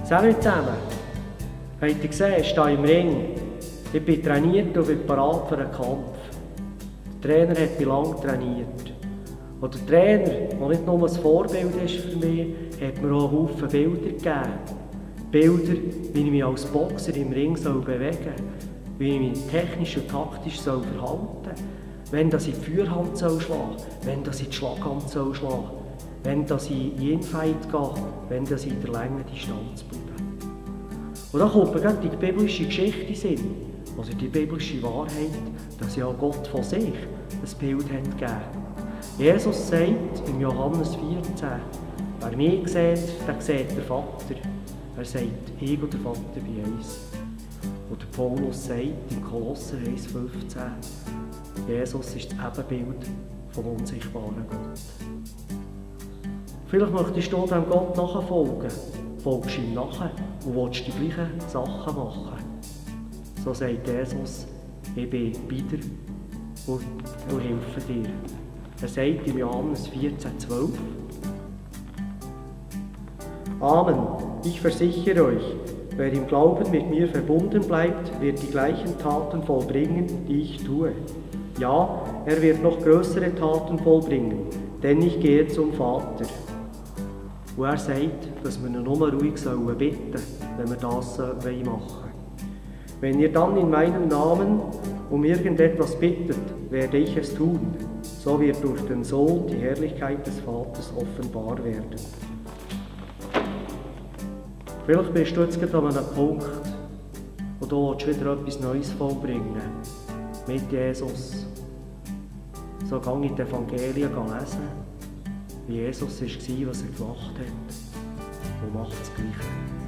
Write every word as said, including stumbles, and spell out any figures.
Salut zusammen! Habt ihr gesehen, ich stehe im Ring. Ich bin trainiert und bin bereit für einen Kampf. Der Trainer hat mich lange trainiert. Und der Trainer, der nicht nur ein Vorbild ist für mich, hat mir auch einen Haufen Bilder gegeben. Bilder, wie ich mich als Boxer im Ring soll bewegen soll, wie ich mich technisch und taktisch soll verhalten soll, wenn ich die Feuerhand soll schlagen soll, wenn ich die Schlaghand soll schlagen soll, wenn ich in Infight gehe, wenn ich in der langen Distanz bleibe. Und dann kommt mir gerade die biblische Geschichte in den Sinn, also die biblische Wahrheit, dass ja Gott von sich ein Bild hat gegeben. Jesus sagt in Johannes vierzehn, wer mich sieht, der sieht den Vater. Er sagt, ich und der Vater bin eins. Und der Paulus sagt in Kolosser eins fünfzehn, Jesus ist das Ebenbild vom unsichtbaren Gott. Vielleicht möchtest du dem Gott nachfolgen, folgst ihm nach und willst die gleichen Sachen machen. So sagt Jesus, ich bin bei dir und, und helfe dir. Er sagt in Johannes vierzehn zwölf, Amen, ich versichere euch, wer im Glauben mit mir verbunden bleibt, wird die gleichen Taten vollbringen, die ich tue. Ja, er wird noch größere Taten vollbringen, denn ich gehe zum Vater. Und er sagt, dass wir nur ruhig bitten sollen, wenn wir das machen wollen. Wenn ihr dann in meinem Namen um irgendetwas bittet, werde ich es tun. So wird durch den Sohn die Herrlichkeit des Vaters offenbar werden. Vielleicht bist du jetzt gerade an einem Punkt, wo du wieder etwas Neues vollbringen willst, mit Jesus. So gehe ich die Evangelien lesen, wie Jesus war, was er gemacht hat, und macht das Gleiche.